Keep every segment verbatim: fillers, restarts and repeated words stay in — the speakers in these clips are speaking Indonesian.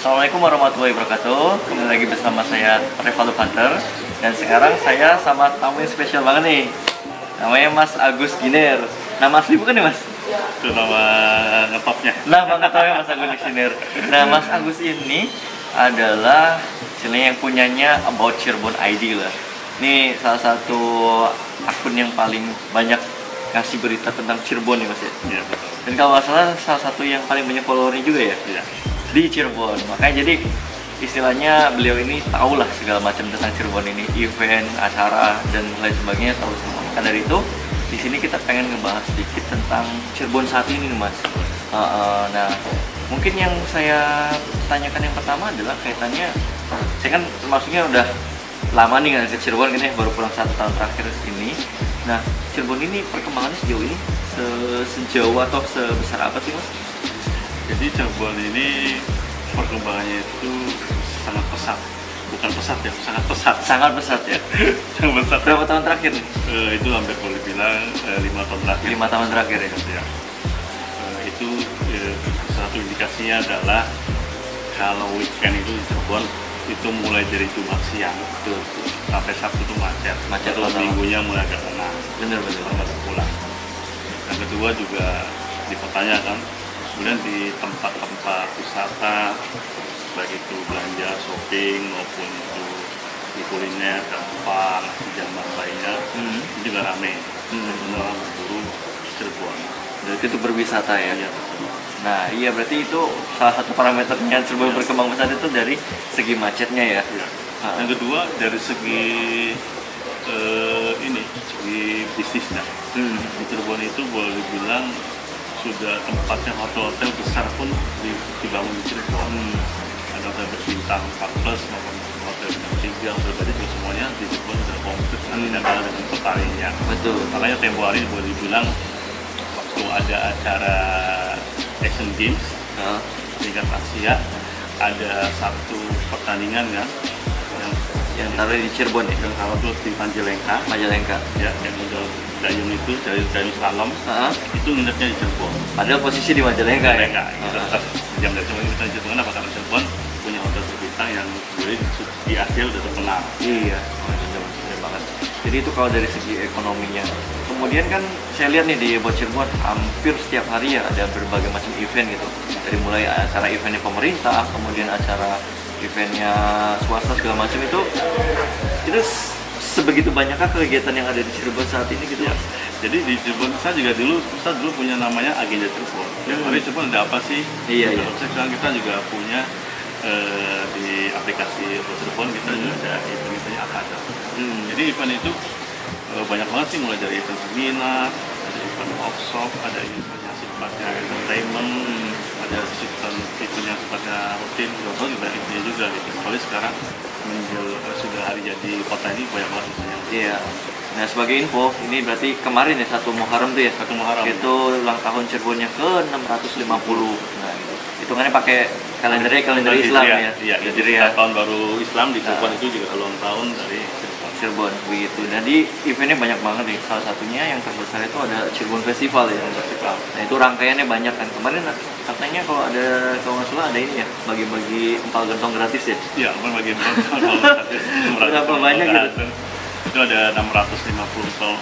Assalamualaikum warahmatullahi wabarakatuh. Kembali lagi bersama saya Revaldo Hunter. Dan sekarang saya sama tamu yang spesial banget nih. Namanya Mas Agus Giner. Nama asli bukan nih Mas? Itu nama ngetopnya. Nah, banget tahu ya Mas Agus Giner. Nah, Mas Agus ini adalah istilahnya yang punyanya About Cirebon I D lah. Ini salah satu akun yang paling banyak ngasih berita tentang Cirebon nih Mas ya. Iya betul. Dan kalau nggak salah salah satu yang paling banyak followernya juga ya. Iya. Di Cirebon. Makanya jadi istilahnya beliau ini tahu lah segala macam tentang Cirebon ini, event, acara dan lain sebagainya tahu semua. Maka dari itu di sini kita pengen ngebahas sedikit tentang Cirebon saat ini nih Mas. Uh, uh, nah mungkin yang saya tanyakan yang pertama adalah kaitannya, saya kan termasuknya udah lama nih kan ke Cirebon kan ya, baru pulang satu tahun terakhir ini. Nah Cirebon ini perkembangannya sejauh ini se sejauh atau sebesar apa sih Mas? Jadi Cirebon ini perkembangannya itu sangat pesat, bukan pesat ya, sangat pesat. Sangat pesat ya. Sangat pesat. Berapa tahun terakhir nih? Uh, itu hampir boleh bilang uh, lima tahun terakhir. Lima tahun terakhir ya. ya. Uh, itu uh, satu indikasinya adalah kalau weekend itu di Cirebon itu mulai dari Jumat siang Betul. sampai Sabtu itu macet. Macet Terus total. minggunya mulai agak tenang. Bener-bener. Orang pada pulang. Yang kedua juga di kotanya kan, kemudian di tempat-tempat wisata, baik itu belanja, shopping maupun itu di kuliner, gampang, di zaman lainnya, Hmm. itu juga rame. Hmm. Jadi orang berburu Cirebon. Berarti itu berwisata ya. Iya, betul. Nah iya berarti itu salah satu parameternya Cirebon Iya. berkembang pesat itu dari segi macetnya ya. Iya. Ah. Yang kedua dari segi eh, ini, segi bisnisnya. Hmm. Di Cirebon itu boleh dibilang sudah tempatnya hotel-hotel besar pun di- dibangun di Cirebon. Hmm. Ada hotel berbintang empat plus maupun hotel bintang tiga, hotel tadi juga semuanya di Cirebon sudah komplit, Hmm. nanti kalah dengan petarinya. Betul. Makanya tempo hari boleh dibilang waktu ada acara Asian Games Nah, tingkat Asia, ada satu pertandingan kan yang yang taruh di Cirebon ya. yang kalau tuh di Majalengka Majalengka. ya, yang udah dayung itu dari dayung slalom Ah. itu nginepnya di Cirebon. Padahal posisi di Majalengka ya. Majalengka itu Ah. tetap jam dari Cirebon, kita di Cirebon kenapa? Karena Cirebon punya hotel berbintang yang boleh di Asia udah terkenal. Iya. Oh, bener, bener banget. Jadi itu kalau dari segi ekonominya. Kemudian kan saya lihat nih di About Cirebon hampir setiap hari ya ada berbagai macam event gitu. Dari mulai acara eventnya pemerintah, kemudian acara eventnya swasta segala macam itu. Itu s- sebegitu banyakkah kegiatan yang ada di Cirebon saat ini gitu? Ya. Jadi di Cirebon saya juga dulu, saya dulu punya namanya agenda Cirebon. Ya, Hmm. hari Cirebon ada apa sih? Iya, iya. Sekarang kita juga punya eh, di aplikasi About Cirebon kita juga ada event-eventnya apa aja. Hmm. Jadi event itu eh, banyak banget sih, mulai dari event seminar, ada event workshop, ada event yang sifatnya entertainment, ada event event yang sifatnya rutin, juga juga eventnya juga gitu. Soalnya sekarang menjel, eh, sudah hari jadi kota ini banyak banget eventnya. Iya. Nah sebagai info, ini berarti kemarin ya satu Muharram tuh ya. Satu Muharram. Itu ulang tahun Cirebonnya ke enam ratus lima puluh. Nah gitu. Hitungannya pakai kalendernya kalender Islam ya. Iya, jadi Hijriah. tahun baru Islam di Cirebon Nah. itu juga ulang tahun dari Cirebon. Cirebon begitu. Jadi eventnya banyak banget nih. Salah satunya yang terbesar itu ada Cirebon Festival ya. Festival. Nah itu rangkaiannya banyak kan. Kemarin katanya kalau ada kalau nggak salah ada ini ya bagi-bagi empal gentong gratis ya. Iya, apa bagi Berapa banyak gitu? Itu ada enam ratus lima puluh tol,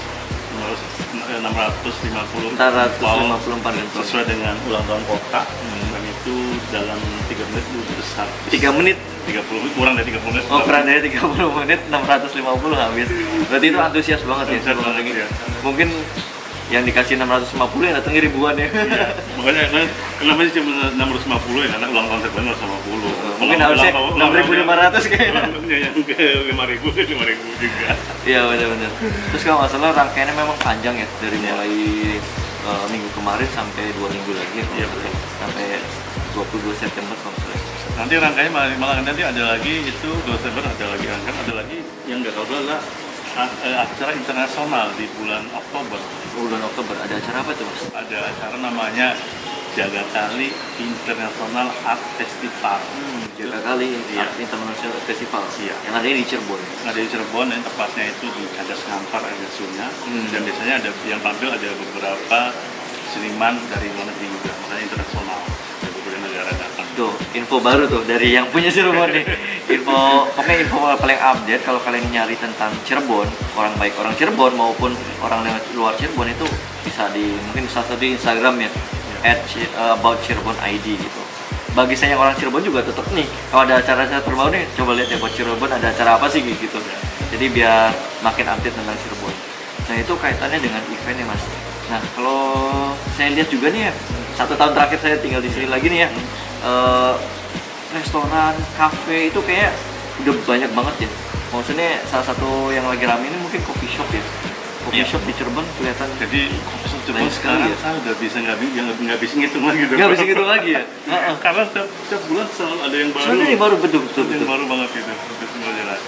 enam ratus lima puluh empat ratus lima puluh empat gentong. sesuai dengan ulang tahun kota. Dan itu dalam tiga menit itu besar. tiga menit. tiga puluh menit, kurang dari tiga puluh menit. Oh kurang dari tiga puluh menit enam ratus lima puluh habis. Berarti itu antusias banget ya. Antusias banget, Lagi. ya. Mungkin yang dikasih enam ratus lima puluh yang datangnya ribuan ya. Iya, makanya kan kenapa sih cuma enam ratus lima puluh ya, karena ulang tahun Cirebon enam ratus lima puluh. Mungkin harusnya enam ribu lima ratus kayaknya. Yang ke lima ribu ke lima ribu juga. Iya benar-benar. Terus kalau nggak salah rangkaiannya memang panjang ya dari Iya. mulai uh, minggu kemarin sampai dua minggu lagi ya. Iya, kalau nggak betul. salah. Sampai dua puluh dua September kalau nggak salah. Nanti rangkaiannya malah, malah nanti ada lagi itu dua Desember ada lagi rangkaian, ada lagi yang nggak tahu adalah a- eh, acara internasional di bulan Oktober. Bulan Oktober ada acara apa tuh Mas? Ada acara namanya Jaga Kali International Art Festival. Hmm, jaga kali Iya. Art International Festival. Iya. Yang ada di Cirebon. Ada di Cirebon dan tepatnya itu di Cadas Ngampar Agasunya. Hmm. Dan biasanya ada yang tampil ada beberapa seniman dari luar negeri juga, makanya internasional dari beberapa negara datang. Tuh, info baru tuh dari yang punya Cirebon nih. Info, pokoknya info paling update kalau kalian nyari tentang Cirebon, orang baik orang Cirebon maupun orang lewat luar Cirebon itu bisa di mungkin bisa di Instagram ya, at uh, about Cirebon I D gitu. Bagi saya yang orang Cirebon juga tetap nih, kalau ada acara-acara terbaru nih, coba lihat ya buat Cirebon ada acara apa sih gitu. Jadi biar makin update tentang Cirebon. Nah itu kaitannya dengan event ya mas. Nah kalau saya lihat juga nih ya, satu tahun terakhir saya tinggal di sini lagi nih ya. Uh, restoran, kafe itu kayak udah banyak banget ya. Maksudnya salah satu yang lagi rame ini mungkin coffee shop ya. Coffee ya. shop di Cirebon kelihatan. Jadi coffee shop Cirebon Banyak sekarang sekali ya. saya udah bisa nggak bisa nggak bisa ngitung lagi. Nggak bisa gitu lagi ya. Karena setiap, setiap bulan selalu ada yang baru. Soalnya yang baru betul betul. Yang baru banget gitu. Itu semua jelas.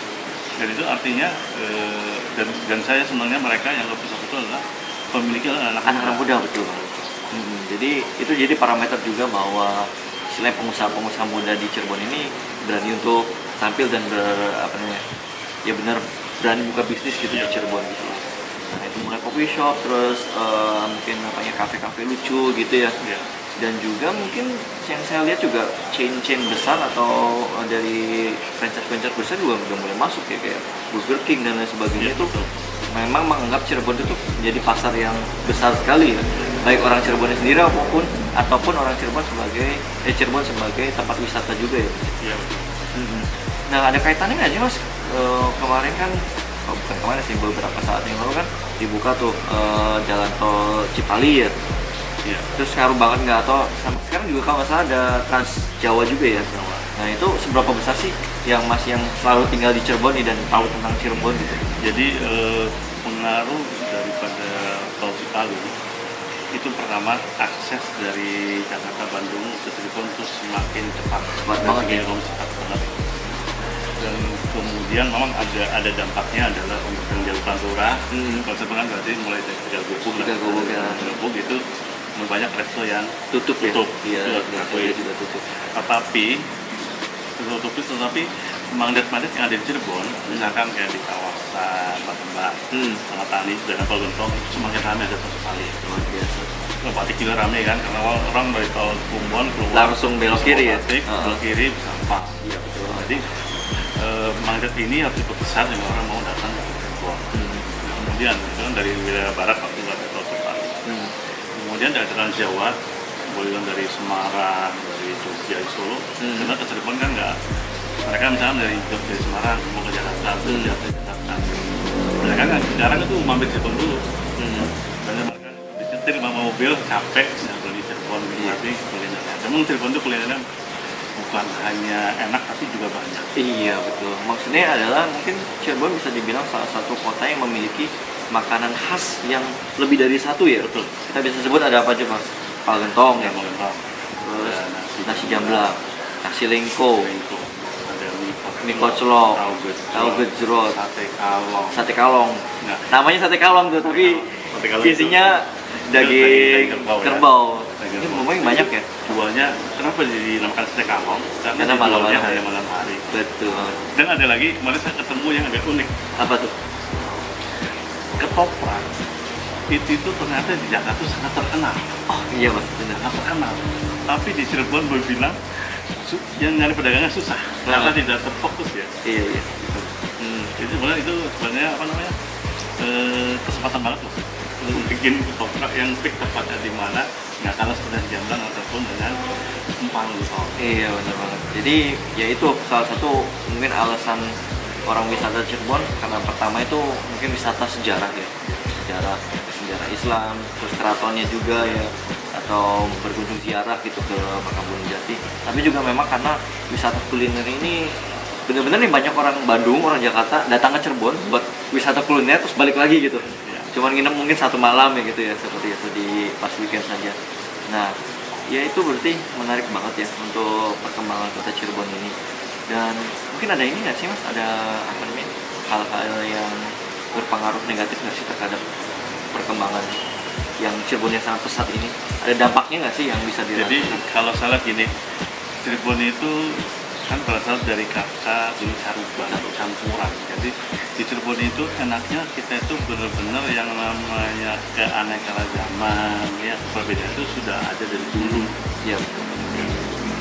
Dan itu artinya eh, dan dan saya senangnya mereka yang coffee shop itu adalah pemiliknya adalah anak-anak muda betul. Hmm, jadi itu jadi parameter juga bahwa selain pengusaha-pengusaha muda di Cirebon ini berani untuk tampil dan ber, apa namanya ya benar berani buka bisnis gitu ya. Di Cirebon gitu. Nah itu mulai coffee shop terus uh, mungkin namanya kafe-kafe lucu gitu ya. ya. Dan juga mungkin yang saya lihat juga chain-chain besar atau dari franchise-franchise besar juga udah mulai masuk ya kayak Burger King dan lain sebagainya ya, itu memang menganggap Cirebon itu menjadi pasar yang besar sekali ya, baik orang Cirebon sendiri maupun ataupun orang Cirebon sebagai eh Cirebon sebagai tempat wisata juga ya. Iya. Mm-hmm. Nah ada kaitannya nggak sih mas? E, kemarin kan, oh, bukan kemarin sih beberapa saat yang lalu kan dibuka tuh e, jalan tol Cipali ya. Iya. Terus ngaruh banget nggak atau sama sekarang juga kalau nggak salah ada Trans Jawa juga ya. Jawa. Nah itu seberapa besar sih yang mas yang selalu tinggal di Cirebon nih dan tahu tentang Cirebon gitu? Jadi eh, pengaruh daripada tol Cipali itu pertama akses dari Jakarta Bandung ke Cirebon itu semakin cepat, cepat banget ya, cepat banget. Dan kemudian memang ada ada dampaknya adalah untuk yang jalur Pantura, hmm. kalau sebenarnya berarti mulai dari tiga gubuk lah, tiga gubuk itu banyak resto yang tutup, tutup, ya, iya, juga tutup. Tetapi tutup itu tetapi magnet-magnet yang ada di Cirebon, misalkan kayak di kawasan Batemba, hmm. sama Tani, dan Tol Gentong itu semakin ramai ada satu kali. Luar biasa. Batik juga ramai kan, karena orang dari tol Kumbon keluar langsung belok kiri ya, Batik, uh-huh. belok kiri sampah. Iya betul. Jadi eh, magnet ini harus diperbesar sehingga orang mau datang ke Cirebon. Hmm. Kemudian itu kan dari wilayah barat waktu dari tol Cipali. Hmm. Kemudian dari Trans Jawa, boleh dari Semarang, dari Jogja, Solo, hmm. karena ke Cirebon kan nggak. Mereka misalnya dari Jogja, dari Semarang mau ke Jakarta, hmm. Jogja ke Jakarta. Mereka kan sekarang itu mampir Cirebon dulu. Hmm. Karena mereka disetir sama mobil capek, nggak perlu di Cirebon, tapi kulinernya. Memang Cirebon itu kulinernya bukan hanya enak tapi juga banyak. Iya betul. Maksudnya adalah mungkin Cirebon bisa dibilang salah satu kota yang memiliki makanan khas yang lebih dari satu ya. Betul. Kita bisa sebut ada apa aja mas? Pal gentong ya, gentong. Terus ya, nasi, nasi jamblang, nasi lengko, lengko. Ada mie koclok, tahu gejrot, sate kalong. Sate kalong. Nah. Namanya sate kalong tuh, tapi isinya daging, daging kerbau. kerbau. Ya. Ini ngomongin banyak ya. Jualnya kenapa jadi dinamakan sate kalong? Karena, Karena malam-malam hanya malam hari. Betul. Dan ada lagi kemarin saya ketemu yang agak unik. Apa tuh? Ketoprak. Itu itu ternyata di Jakarta itu sangat terkenal. Oh iya mas, benar. Sangat terkenal. Tapi di Cirebon berbilang yang nyari pedagangnya susah nah. karena tidak terfokus ya. Iya iya. Hmm. Jadi sebenarnya itu sebenarnya apa namanya e, kesempatan banget loh untuk bikin ketoprak yang pick tepatnya di mana nggak kalah seperti jamblang ataupun dengan empal gitu. Iya benar banget. Jadi ya itu salah satu mungkin alasan orang wisata Cirebon karena pertama itu mungkin wisata sejarah ya. Sejarah sejarah Islam, terus keratonnya juga ya, atau berkunjung ziarah gitu ke Makam Gunung Jati. Tapi juga memang karena wisata kuliner ini benar-benar nih banyak orang Bandung, orang Jakarta datang ke Cirebon buat wisata kuliner terus balik lagi gitu. Ya. Cuman nginep mungkin satu malam ya gitu ya, seperti itu di pas weekend saja. Nah, ya itu berarti menarik banget ya untuk perkembangan kota Cirebon ini. Dan mungkin ada ini nggak sih mas, ada apa namanya hal-hal yang berpengaruh negatif nggak sih terhadap perkembangan yang Cirebon yang sangat pesat ini? Ada dampaknya nggak sih yang bisa dirasakan? Jadi kalau salah gini, Cirebon itu kan berasal dari kata ini caruban atau campuran. Jadi di Cirebon itu enaknya kita itu benar-benar yang namanya keanekaragaman ya, perbedaan itu sudah ada dari dulu. Ya.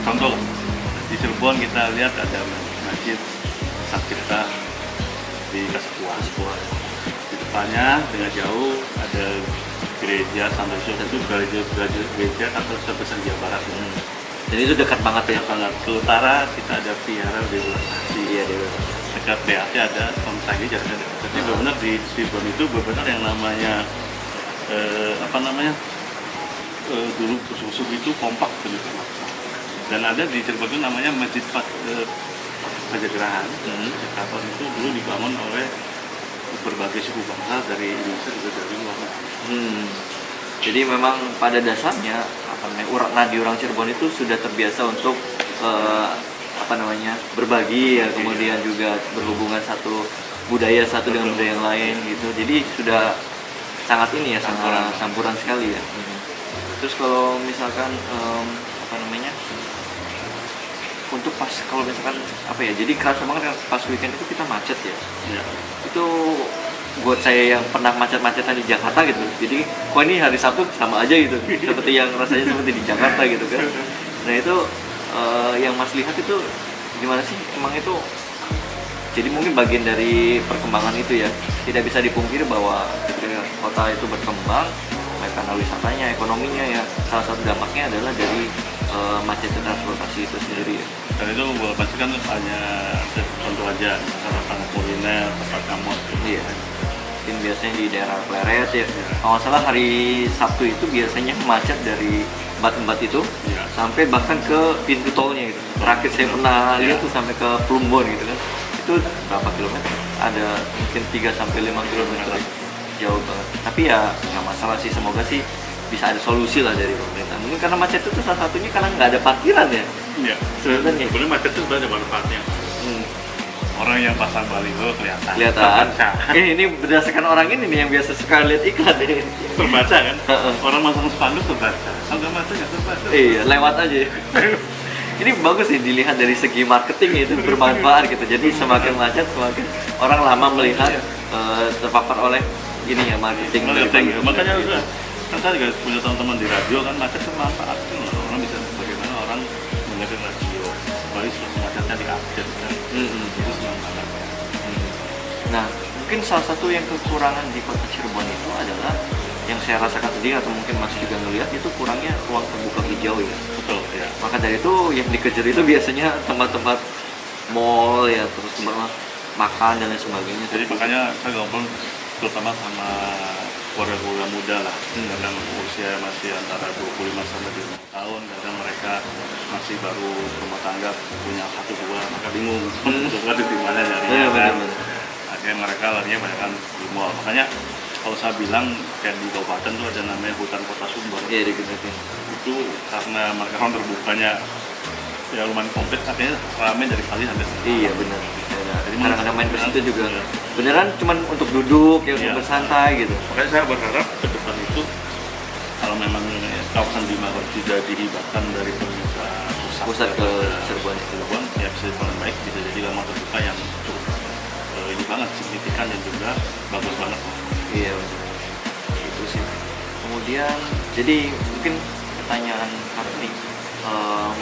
contoh lah, di Cirebon kita lihat ada masjid Sakita di Kasepuan. Di depannya dengan jauh ada gereja Santo Yosef, itu gereja gereja gereja atau terbesar Jawa Barat. Hmm. Dan itu dekat banget ya. Sangat ke utara kita ada Vihara Dewa Sakti. Iya, Dewa. Dekat B A T ada Komsagi jaraknya dekat. Jadi Hmm. benar-benar di Cirebon itu benar-benar yang namanya eh, apa namanya eh, dulu susu itu kompak begitu. Dan ada di Cirebon itu namanya Masjid Pat, eh, Pajagerahan. Hmm. Kapan itu dulu dibangun oleh berbagai suku bangsa dari Indonesia juga dari luar negeri. Hmm. Jadi memang pada dasarnya apa namanya orang nadi orang Cirebon itu sudah terbiasa untuk eh, apa namanya berbagi ya, kemudian juga berhubungan satu budaya satu dengan budaya yang lain gitu. Jadi sudah sangat ini ya, Campuran. sangat campuran sekali ya. Hmm. Terus kalau misalkan em, apa namanya untuk pas kalau misalkan apa ya, jadi kerasa banget kan pas weekend itu kita macet ya. Ya. Itu buat saya yang pernah macet-macetan di Jakarta gitu, jadi kok ini hari Sabtu sama aja gitu, seperti yang rasanya seperti di Jakarta gitu kan. Nah itu eh, yang Mas lihat itu gimana sih, emang itu jadi mungkin bagian dari perkembangan itu ya, tidak bisa dipungkiri bahwa ketika kota itu berkembang baik karena wisatanya, ekonominya ya, salah satu dampaknya adalah dari eh, macetnya transportasi itu sendiri ya. Dan itu gue pasti kan hanya contoh aja, karena kuliner, tempat kamot. Iya. Mungkin biasanya di daerah Pleret ya. Kalau nggak salah hari Sabtu itu biasanya macet dari Empat-Empat itu Iya. sampai bahkan ke pintu tolnya gitu. Terakhir saya pernah lihat tuh sampai ke Plumbon gitu kan. Itu berapa kilometer? Ada mungkin tiga sampai lima kilometer. Jauh banget. Tapi ya nggak masalah sih, semoga sih bisa ada solusi lah dari pemerintah. Mungkin karena macet itu salah satunya karena nggak ada parkiran ya. Iya. Sebenarnya. Sebenarnya macet itu sebenarnya ada manfaatnya. Hmm. Orang yang pasang baliho kelihatan. Kelihatan. Terbaca. Eh, ini berdasarkan orang ini nih yang biasa suka lihat iklan ini. Terbaca kan? Heeh. Orang masang spanduk terbaca. Kalau macet nggak terbaca. Iya, lewat aja. Ini bagus sih dilihat dari segi marketing itu bermanfaat gitu. Jadi semakin macet semakin orang lama melihat eh, terpapar oleh ini ya marketing. Marketing. dari- Makanya juga kan saya juga punya teman-teman di radio kan, macet itu manfaat kan, orang bisa bagaimana orang mendengar radio, baru macetnya di-update kan. Mm-mm. Itu senang banget. Nah, mungkin salah satu yang kekurangan di kota Cirebon itu adalah yang saya rasakan sendiri atau mungkin masih juga ngelihat itu kurangnya ruang terbuka hijau ya. Betul ya. Maka dari itu yang dikejar itu biasanya tempat-tempat mall ya, terus tempat makan dan lain sebagainya. Jadi makanya saya ngobrol terutama sama keluarga-keluarga muda lah, kadang usia masih antara dua puluh lima sampai dua puluh tahun, kadang mereka masih baru rumah tangga, punya satu dua, maka bingung untuk nggak di mana nyari Iya, kan. benar-benar. Akhirnya mereka larinya banyak kan di mall. Makanya kalau saya bilang kayak di kabupaten tuh ada namanya hutan kota Sumber. Iya, dikejarin. Itu karena mereka kan terbukanya ya lumayan komplit, akhirnya ramai dari pagi sampai siang. Iya benar. Jadi Kadang-kadang main ke situ juga. Iya. Beneran cuman untuk duduk ya, untuk Iya. bersantai gitu. Makanya saya berharap ke depan itu kalau memang kawasan Bima tidak dihibahkan dari pemerintah pusat, Pusat ke kepada Cirebon itu. Cirebon, ya bisa paling baik bisa jadi rumah terbuka yang cukup eh, ini banget signifikan dan juga bagus banget. Iya benar. Itu sih. Kemudian jadi mungkin pertanyaan Karti, em,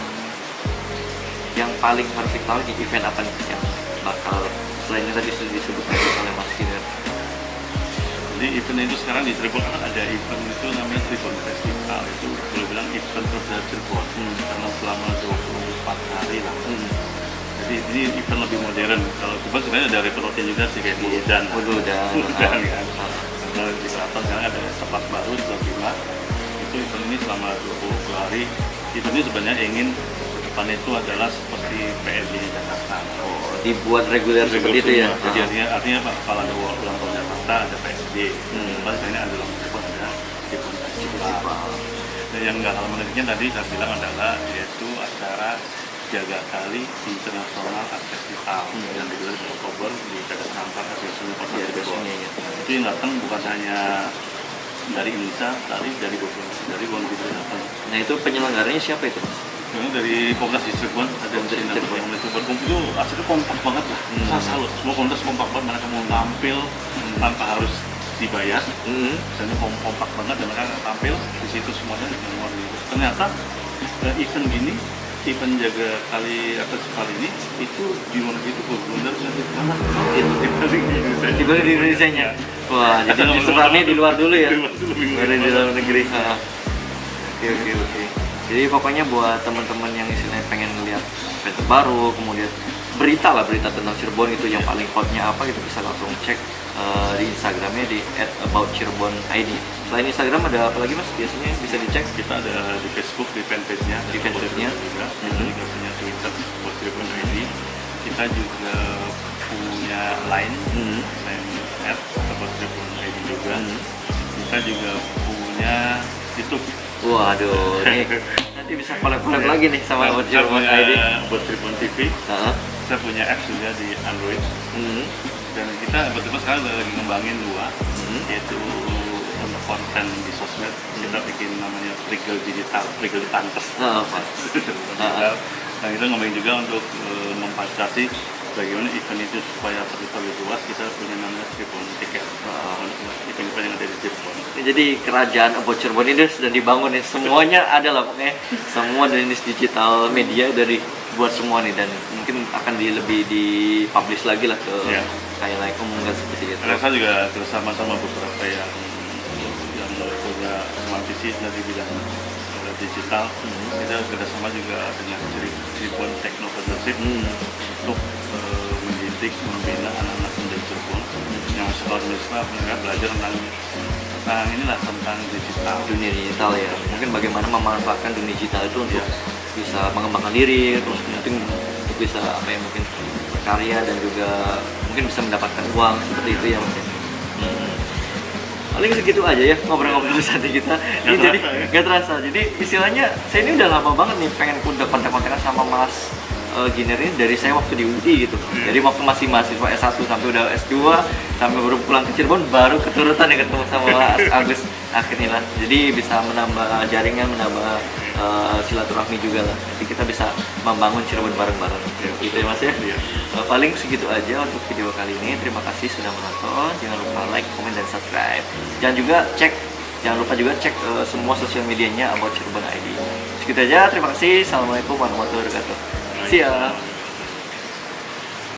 yang paling harus diketahui di event apa nih yang bakal selain yang tadi sudah disebutkan oleh Mas Kinder? Jadi event itu sekarang di Cirebon kan ada event itu namanya Cirebon Festival, itu boleh bilang event terbesar Cirebon Hmm. karena selama dua puluh empat hari lah. Hmm. Jadi ini event lebih modern. Kalau Cirebon sebenarnya ada repertoarnya juga sih kayak Muludan. Waduh, dan Muludan kan. Kalau di selatan sekarang ada tempat baru di Bima. Itu event ini selama dua puluh hari. Event ini sebenarnya ingin ke depan itu adalah seperti P S D di Jakarta. oh, dibuat reguler seperti itu ya. Jadi artinya, artinya Pak, kalau ada ulang tahun Jakarta ada P S D. Hmm. Pas ini ada ulang tahun ada event festival. Festival. Dan yang nggak kalah menariknya tadi saya bilang adalah yaitu acara Jaga Kali International Art Festival Hmm. yang digelar di Oktober di P D Serampat Aviation Kota Iya, Cirebon. biasanya ya. Itu yang datang bukan hanya dari Indonesia, tapi dari dari luar negeri datang. Nah itu penyelenggaranya siapa itu? Mas? Memang dari Komnas di Cirebon ada Komnas mesin di Cirebon. yang Cirebon kumpul itu hasilnya kompak banget lah. Hmm. Saya salut, semua Komnas kompak banget, mereka mau tampil tanpa harus dibayar. Hmm. Dan itu kom- kompak banget dan mereka tampil di situ semuanya dengan luar biasa. Ternyata eh, event gini event jaga kali atas kali ini itu di luar negeri itu benar-benar nanti karena dibanding di Indonesia. Dibanding di Indonesia nya. Wah, jadi justru rame di luar dulu ya. Baru di dalam negeri. Ha. Oke oke oke. Jadi pokoknya buat teman-teman yang istilahnya pengen ngeliat event terbaru, kemudian berita lah, berita tentang Cirebon itu yang paling hotnya apa gitu, bisa langsung cek uh, di Instagramnya di at about cirebon i d. Selain Instagram ada apa lagi mas biasanya bisa dicek? Kita ada di Facebook, di fanpage-nya, di fanpage-nya juga. Kita mm-hmm. juga punya Twitter buat cirebon i d. Kita juga punya Line, mm-hmm. Line at about cirebon i d juga. Mm-hmm. Kita juga punya YouTube. Waduh, nih nanti bisa collab-collab lagi nih sama buat Cirebon i d. Buat Cirebon T V. Uh-huh. Kita punya apps juga di Android. Mm-hmm. Dan kita betul-betul sekarang lagi ngembangin dua, mm-hmm. yaitu untuk konten di sosmed. Mm-hmm. Kita bikin namanya Regal Digital, Regal Pantes. Uh-huh. uh-huh. Nah kita ngembangin juga untuk uh, memfasilitasi bagaimana event itu supaya terlibat lebih luas. Kita punya namanya Cirebon Ticket. Uh-huh. Event-event yang ada di Cirebon. Jadi kerajaan About Cirebon ini sudah dibangun nih, semuanya ada lah pokoknya, semua jenis digital media dari buat semua nih, dan mungkin akan di, lebih di publish lagi lah ke yeah. kayak like umum kan seperti itu. Saya juga bersama-sama beberapa yang yang punya smart visi dari bidang digital, mm-hmm. kita kerjasama juga dengan Cirebon Techno Partnership mm-hmm. untuk uh, mendidik, membina anak-anak muda Cirebon mm-hmm. yang sekolah universitas mereka belajar tentang tentang inilah tentang digital, dunia digital ya. Mungkin bagaimana memanfaatkan dunia digital itu untuk yeah. bisa mengembangkan diri, terus mungkin untuk bisa apa ya, mungkin berkarya dan juga mungkin bisa mendapatkan uang seperti itu ya mas. Hmm. Paling segitu aja ya ngobrol-ngobrol saat kita. Ini jadi nggak terasa. Jadi istilahnya saya ini udah lama banget nih pengen udah kontak-kontakan sama Mas uh, Giner ini dari saya waktu di U I gitu. Jadi waktu masih mahasiswa S satu sampai udah S dua sampai baru pulang ke Cirebon baru keturutan ya ketemu sama Mas Agus akhirnya lah. Jadi bisa menambah jaringan, menambah uh, silaturahmi juga lah. Jadi kita bisa membangun Cirebon bareng-bareng. Gitu ya Mas ya. Uh, paling segitu aja untuk video kali ini. Terima kasih sudah menonton. Jangan lupa like, komen, dan subscribe. Jangan juga cek, jangan lupa juga cek uh, semua sosial medianya About Cirebon i d. Segitu aja. Terima kasih. Assalamualaikum warahmatullahi wabarakatuh. See ya.